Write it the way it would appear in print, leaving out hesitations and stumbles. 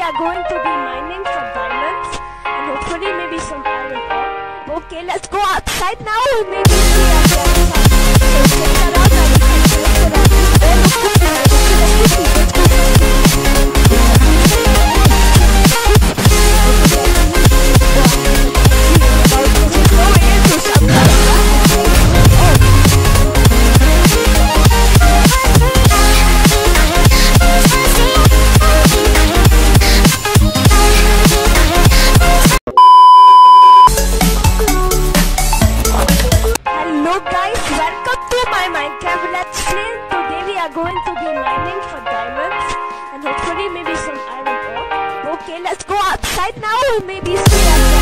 are going to be mining for diamonds and hopefully maybe some iron ore. Okay, let's go outside now and maybe see if there's some. So check that out and we can check it out. Oh, look, let's go. Going to be mining for diamonds and hopefully maybe some iron ore. Okay, let's go outside now and maybe see